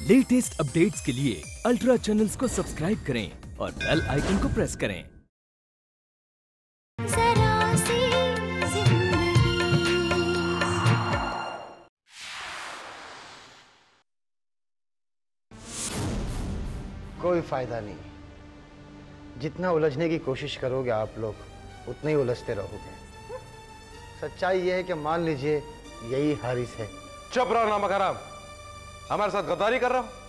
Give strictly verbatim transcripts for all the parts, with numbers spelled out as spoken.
Latest updates के लिए ultra channels को सब्सक्राइब करें और बेल आइकन को प्रेस करें। जरा सी कोई फायदा नहीं। जितना उलझने की कोशिश करोगे आप लोग उतने ही उलझते रहोगे। सच्चाई यह है कि मान लीजिए यही हारिस है। चुप रहो नामक हराम, हमारे साथ गद्दारी कर रहा हो।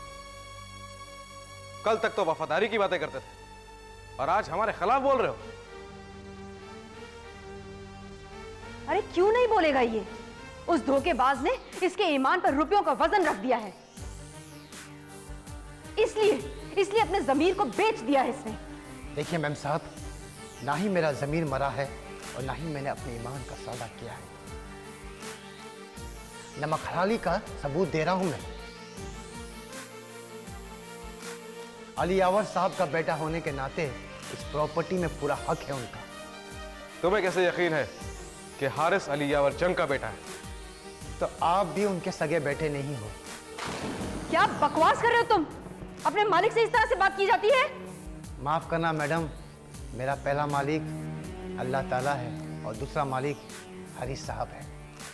कल तक तो वफादारी की बातें करते थे और आज हमारे खिलाफ बोल रहे हो। अरे क्यों नहीं बोलेगा ये? उस धोखेबाज ने इसके ईमान पर रुपयों का वजन रख दिया है, इसलिए इसलिए अपने जमीर को बेच दिया है इसने। देखिए मैम साहब, ना ही मेरा जमीर मरा है और ना ही मैंने अपने ईमान का सौदा किया है। नमक हलाली का सबूत दे रहा हूं मैं। अली यावर साहब का बेटा होने के नाते इस प्रॉपर्टी में पूरा हक है उनका। तुम्हें कैसे यकीन है कि हारिस अली यावर जंग का बेटा है? तो आप भी उनके सगे बेटे नहीं हो। क्या बकवास कर रहे हो तुम? अपने मालिक से इस तरह से बात की जाती है? माफ करना मैडम, मेरा पहला मालिक अल्लाह ताला है और दूसरा मालिक हारिस साहब है।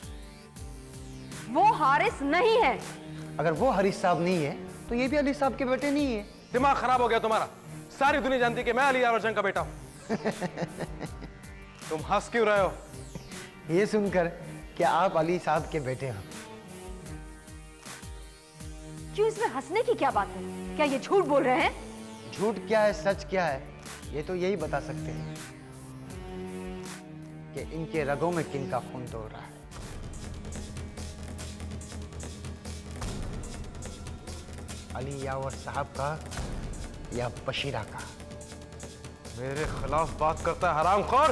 वो हारिस नहीं है। अगर वो हारिस साहब नहीं है तो ये भी अली साहब के बेटे नहीं है। दिमाग खराब हो गया तुम्हारा? सारी दुनिया जानती है कि मैं अली यावर जंग का बेटा हूं। तुम हंस क्यों रहे हो? ये सुनकर कि आप अली साहब के बेटे हो। क्यों, इसमें हंसने की क्या बात है? क्या ये झूठ बोल रहे हैं? झूठ क्या है सच क्या है ये तो यही बता सकते हैं कि इनके रगों में किन का खून दौड़ रहा है। अली यावर साहब का या बशीरा का? मेरे खिलाफ बात करता है हरामखोर।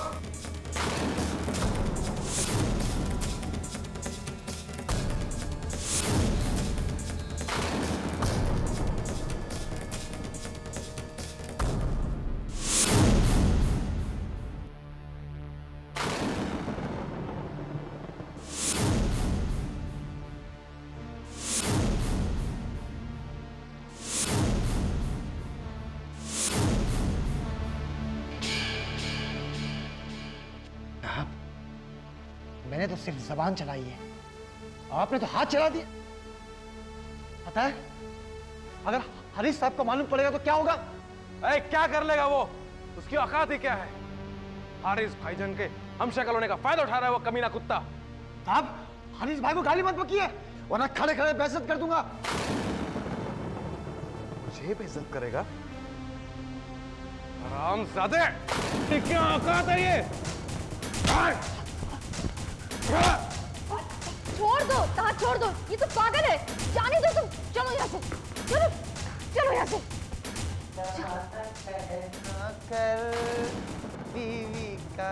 मैंने तो सिर्फ जबान चलाई है, आपने तो हाथ चला दिया। पता है अगर हारिस साहब को मालूम पड़ेगा तो क्या होगा? अरे क्या कर लेगा वो? उसकी औकात ही क्या है? हारिस भाईजान के हम शक्ल होने का फायदा उठा रहा है वो कमीना कुत्ता। साहब, हारिस भाई को गाली मत बकिए वरना खड़े खड़े बेइज्जत कर दूंगा। मुझे बेइज्जत करेगा? हरामजादे, क्या औकात है ये? छोड़ दो, हाथ छोड़ दो, ये तो पागल है। जाने दो तुम, चलो यहाँ से, चलो चलो यहाँ से। कर बीवी का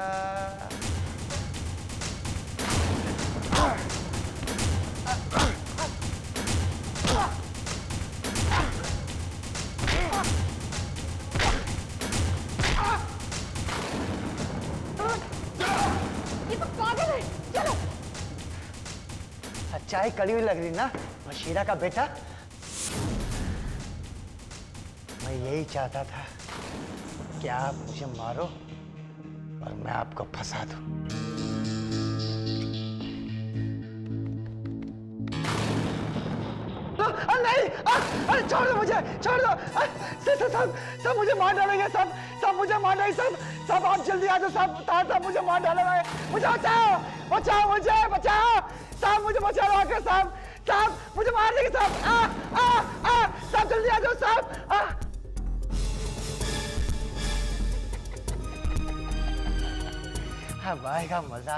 ये तो पागल है, चलो। सच्चाई कड़ी हुई लग रही ना बशीरा का बेटा? मैं यही चाहता था कि आप मुझे मारो और मैं आपको फंसा दूं। नहीं, अरे छोड़ दो मुझे, छोड़ दो। सब सब सब मुझे मार डालेंगे, सब सब मुझे मार डालेंगे, सब सब आप जल्दी आ जाओ, सब सब मुझे मार डालेंगे। मुझे बचाओ, बचाओ मुझे, बचाओ साहब, मुझे बचा लो आकर साहब, साहब मुझे मार देंगे साहब। आ आ आ साहब जल्दी आ जाओ साहब। आ अब आएगा मजा।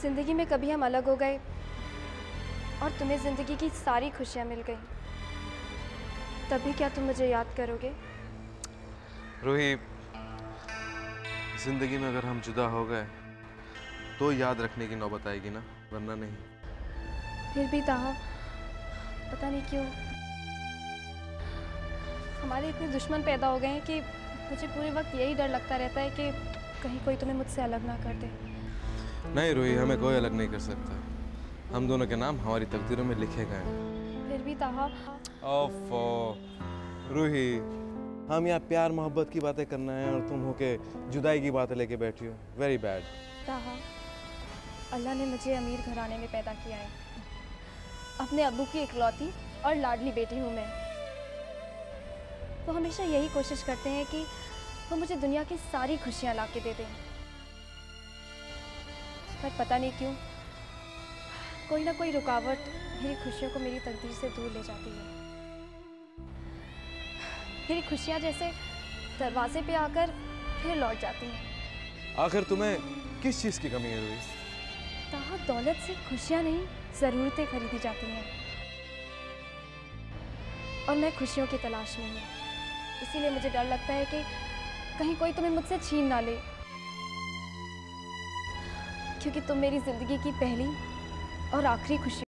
जिंदगी में कभी हम अलग हो गए और तुम्हें जिंदगी की सारी खुशियां मिल गई, तभी क्या तुम मुझे याद करोगे? रूही, जिंदगी में अगर हम जुदा हो गए तो याद रखने की नौबत आएगी ना, वरना नहीं। फिर भी ताहा, पता नहीं क्यों हमारे इतने दुश्मन पैदा हो गए हैं कि मुझे पूरे वक्त यही डर लगता रहता है कि कहीं कोई तुम्हें मुझसे अलग ना कर दे। नहीं रूही, हमें कोई अलग नहीं कर सकता। हम दोनों के नाम हमारी तकदीरों में लिखे गए हैं। फिर भी ताहा। ओफो रूही, हम यहाँ प्यार मोहब्बत की बातें करना है और तुम होके जुदाई की बातें लेके बैठी हो। Very bad. ताहा, अल्लाह ने मुझे अमीर घराने में पैदा किया है। अपने अब्बू की इकलौती और लाडली बेटी हूँ मैं। वो हमेशा यही कोशिश करते हैं कि वो मुझे दुनिया की सारी खुशियाँ ला के दे दें, पर पता नहीं क्यों कोई ना कोई रुकावट मेरी खुशियों को मेरी तकदीर से दूर ले जाती है। मेरी खुशियाँ जैसे दरवाजे पे आकर फिर लौट जाती हैं। आखिर तुम्हें किस चीज़ की कमी है रूही? ताहा, दौलत से खुशियाँ नहीं, ज़रूरतें खरीदी जाती हैं और मैं खुशियों की तलाश में हूँ। इसीलिए मुझे डर लगता है कि कहीं कोई तुम्हें मुझसे छीन ना ले, क्योंकि तुम मेरी जिंदगी की पहली और आखिरी खुशी।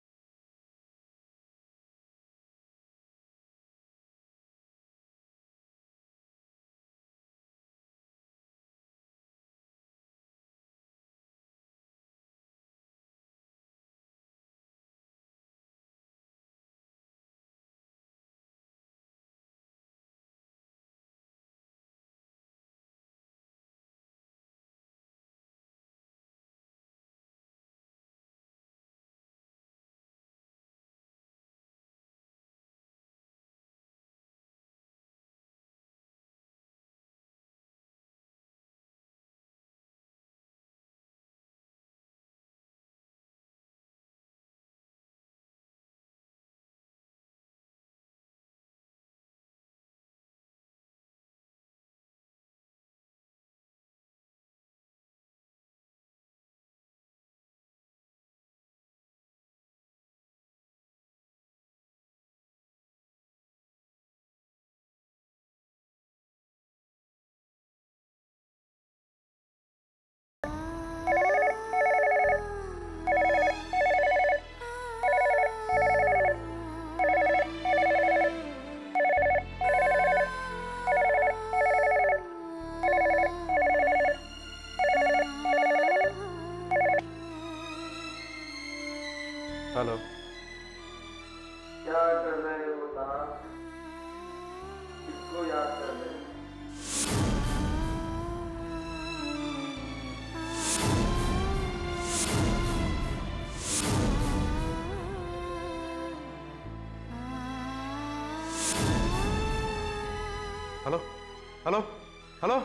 हेलो, क्या कर रहे हो ताहा? किसको याद कर रहे हो? Hello, hello, hello.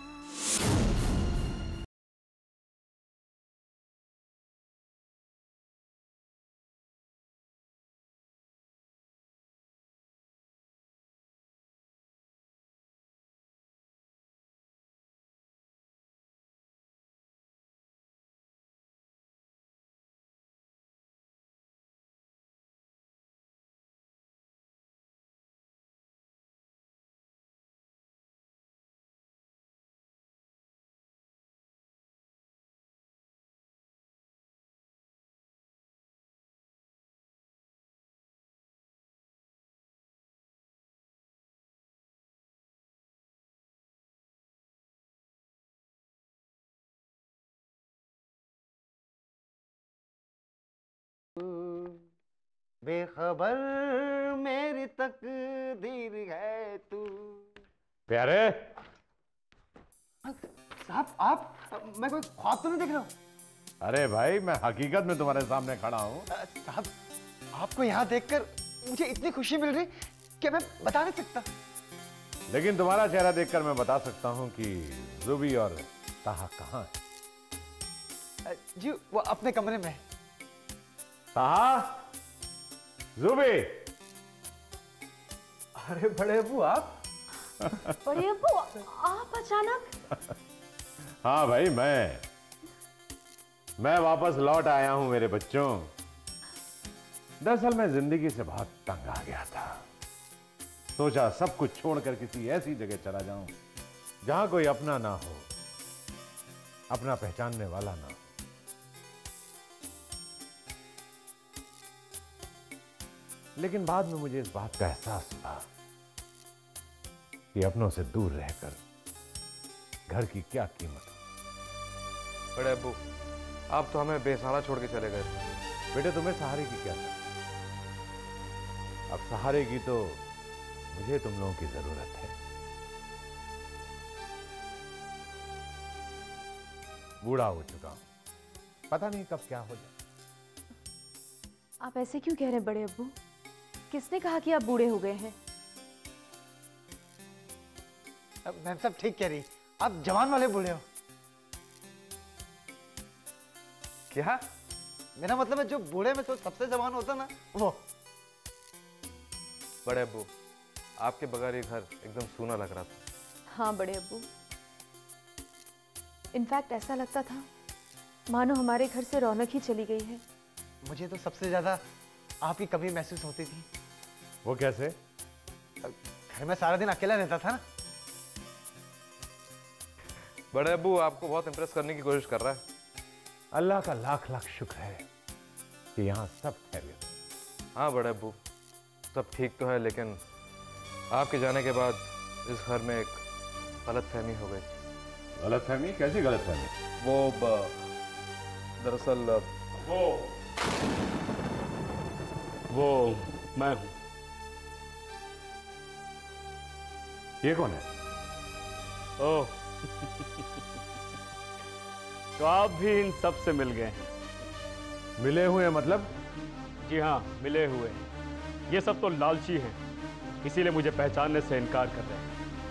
बेखबर मेरी तकदीर है तू। प्यारे, साहब आप, मैं कोई ख्वाब तो नहीं देख रहा हूँ? अरे भाई, मैं हकीकत में तुम्हारे सामने खड़ा हूँ। साहब, आपको यहाँ देखकर मुझे इतनी खुशी मिल रही कि मैं बता नहीं सकता। लेकिन तुम्हारा चेहरा देखकर मैं बता सकता हूँ कि ज़ुबी और ताहा कहाँ है। जी, वो अपने कमरे में है। ताहा, ज़ुबी। अरे बड़े अब्बू आप? बड़े अब्बू आप अचानक? हाँ भाई, मैं मैं वापस लौट आया हूं मेरे बच्चों। दरअसल मैं जिंदगी से बहुत तंग आ गया था। सोचा सब कुछ छोड़कर किसी ऐसी जगह चला जाऊं जहां कोई अपना ना हो, अपना पहचानने वाला ना हो। लेकिन बाद में मुझे इस बात का एहसास हुआ कि अपनों से दूर रहकर घर की क्या कीमत है। बड़े अब्बू, आप तो हमें बेसहारा छोड़ के चले गए। बेटे तुम्हें सहारे की क्या जरूरत? अब सहारे की तो मुझे तुम लोगों की जरूरत है। बूढ़ा हो चुका हूं, पता नहीं कब क्या हो जाए। आप ऐसे क्यों कह रहे हैं बड़े अब्बू? किसने कहा कि आप बूढ़े हो गए हैं? मैम सब ठीक कह रही, आप जवान वाले बूढ़े हो। क्या? मेरा मतलब है जो बूढ़े में तो सबसे जवान होता ना, वो। बड़े अब्बू, आपके बगैर ये घर एकदम सूना लग रहा था। हाँ बड़े अब्बू, इनफैक्ट ऐसा लगता था मानो हमारे घर से रौनक ही चली गई है। मुझे तो सबसे ज्यादा आपकी कमी महसूस होती थी। वो कैसे? घर में सारा दिन अकेला रहता था ना। बड़े अब्बू आपको बहुत इंप्रेस करने की कोशिश कर रहा है। अल्लाह का लाख लाख शुक्र है कि यहाँ सब खैरियत है। हाँ बड़े अब्बू, सब ठीक तो है, लेकिन आपके जाने के बाद इस घर में एक गलतफहमी हो गई। गलतफहमी? कैसी गलतफहमी? वो दरअसल वो वो मैं हूं। ये कौन है? ओह तो आप भी इन सब से मिल गए हैं? मिले हुए मतलब? जी हाँ, मिले हुए हैं। ये सब तो लालची हैं, इसीलिए मुझे पहचानने से इनकार कर रहे हैं।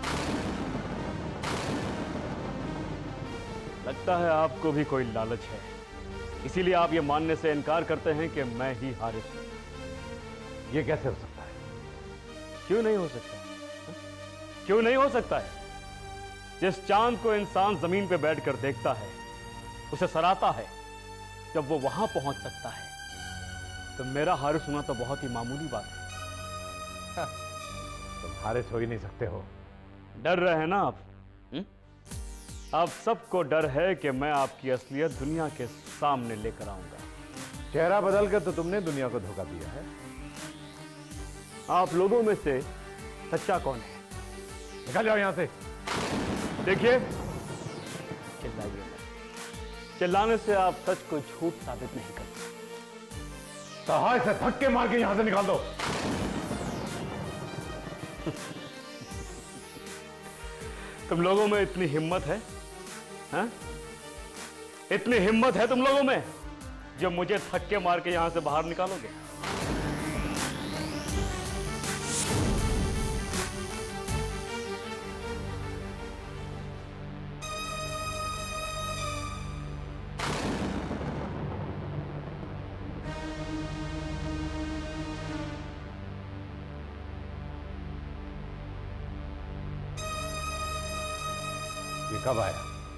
लगता है आपको भी कोई लालच है, इसीलिए आप ये मानने से इनकार करते हैं कि मैं ही हारिस हूं। ये कैसे हो सकता है? क्यों नहीं हो सकता? क्यों नहीं हो सकता है? जिस चांद को इंसान जमीन पे बैठकर देखता है, उसे सराहता है, जब वो वहां पहुंच सकता है, तो मेरा हारिस होना तो बहुत ही मामूली बात है। तुम हारिस हो ही नहीं सकते हो। डर रहे हैं ना आप? हुँ? आप सबको डर है कि मैं आपकी असलियत दुनिया के सामने लेकर आऊंगा। चेहरा बदल कर तो तुमने दुनिया को धोखा दिया है। आप लोगों में से सच्चा कौन है? निकल जाओ यहां से। देखिए, चिल्लाइए, चिल्लाने से आप सच को झूठ साबित नहीं करते। कहा इसे धक्के मार के यहां से निकाल दो। तुम लोगों में इतनी हिम्मत है, हैं? इतनी हिम्मत है तुम लोगों में जो मुझे धक्के मार के यहां से बाहर निकालोगे? ये कब आया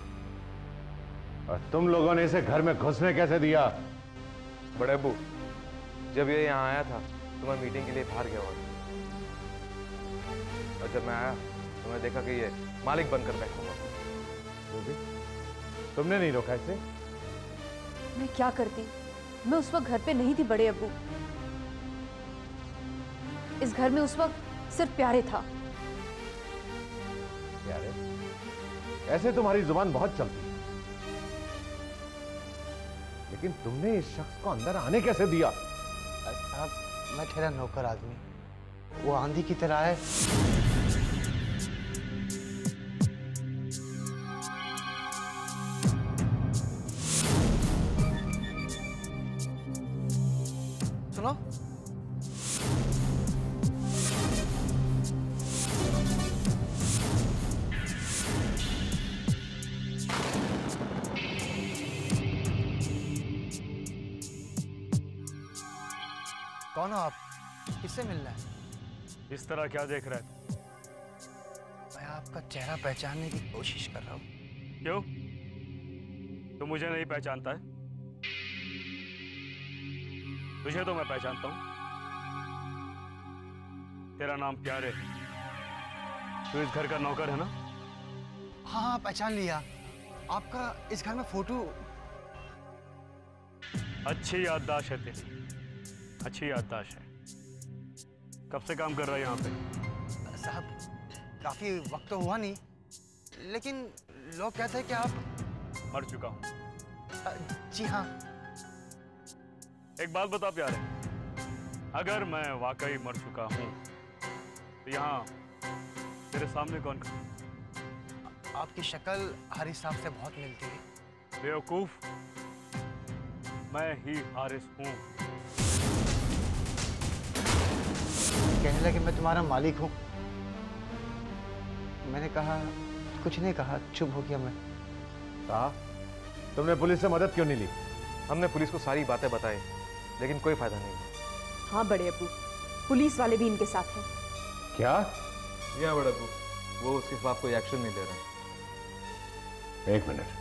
और तुम लोगों ने इसे घर में घुसने कैसे दिया? बड़े अब्बू, जब ये यहाँ आया था तो मैं मीटिंग के लिए बाहर गया हुआ था, और जब मैं आया तो मैं देखा कि ये मालिक बनकर बैठा हुआ था। रूबी, तुमने नहीं रोका इसे? मैं क्या करती, मैं उस वक्त घर पे नहीं थी बड़े अब्बू। इस घर में उस वक्त सिर्फ प्यारे था। प्यारे? ऐसे तुम्हारी जुबान बहुत चलती है, लेकिन तुमने इस शख्स को अंदर आने कैसे दिया? साहब, मैं ठहरा नौकर आदमी, वो आंधी की तरह है। सुनो, कौन हो आप? किससे मिलना है? इस तरह क्या देख रहे थे? मैं आपका चेहरा पहचानने की कोशिश कर रहा हूँ। क्यों? तुम मुझे नहीं पहचानता है? तुझे तो मैं पहचानता हूं। तेरा नाम प्यारे है। तू इस घर का नौकर है ना? हाँ हाँ पहचान लिया। आपका इस घर में फोटो। अच्छी याददाश्त है तेरी, अच्छी याददाश्त है। कब से काम कर रहा है यहाँ पे? साहब काफी वक्त तो हुआ नहीं, लेकिन लोग कहते हैं कि आप मर चुका हूँ। जी हाँ। एक बात बता प्यारे, अगर मैं वाकई मर चुका हूँ तो यहाँ तेरे सामने कौन खड़ा? आपकी शक्ल हारिस साहब से बहुत मिलती है। बेवकूफ, मैं ही हारिस हूँ। कहने लगे मैं तुम्हारा मालिक हूँ। मैंने कहा कुछ नहीं कहा, चुप हो गया मैं। साहब तुमने पुलिस से मदद क्यों नहीं ली? हमने पुलिस को सारी बातें बताई, लेकिन कोई फायदा नहीं। हाँ बड़े अब्बू, पुलिस वाले भी इनके साथ हैं। क्या? या बड़ा अब्बू, वो उसके खिलाफ कोई एक्शन नहीं ले रहा। एक मिनट।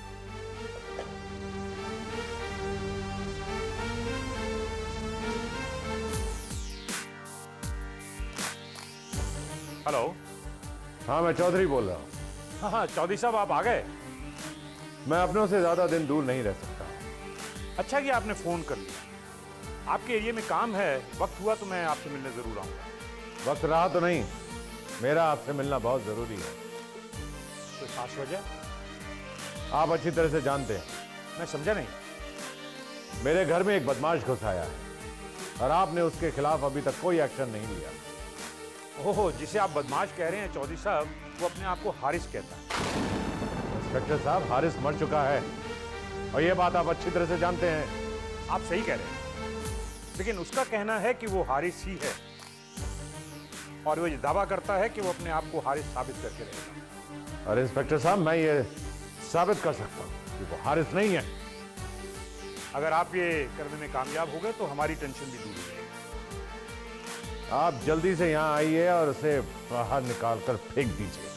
हेलो। हाँ मैं चौधरी बोल रहा हूँ। हाँ हाँ चौधरी साहब, आप आ गए? मैं अपनों से ज्यादा दिन दूर नहीं रह सकता। अच्छा कि आपने फोन कर लिया। आपके एरिया में काम है, वक्त हुआ तो मैं आपसे मिलने जरूर आऊंगा। वक्त रहा तो नहीं, मेरा आपसे मिलना बहुत जरूरी है। तो खास वजह? आप अच्छी तरह से जानते हैं। मैं समझा नहीं। मेरे घर में एक बदमाश घुस आया है और आपने उसके खिलाफ अभी तक कोई एक्शन नहीं लिया। ओहो, जिसे आप बदमाश कह रहे हैं चौधरी साहब, वो अपने आप को हारिस कहता है। इंस्पेक्टर साहब, हारिस मर चुका है और ये बात आप अच्छी तरह से जानते हैं। आप सही कह रहे हैं, लेकिन उसका कहना है कि वो हारिस ही है और वो ये दावा करता है कि वो अपने आप को हारिस साबित करके रहेगा। और इंस्पेक्टर साहब, मैं ये साबित कर सकता हूँ कि वो हारिस नहीं है। अगर आप ये करने में कामयाब हो गए तो हमारी टेंशन भी दूर हो जाएगी। आप जल्दी से यहाँ आइए और उसे बाहर निकाल कर फेंक दीजिए।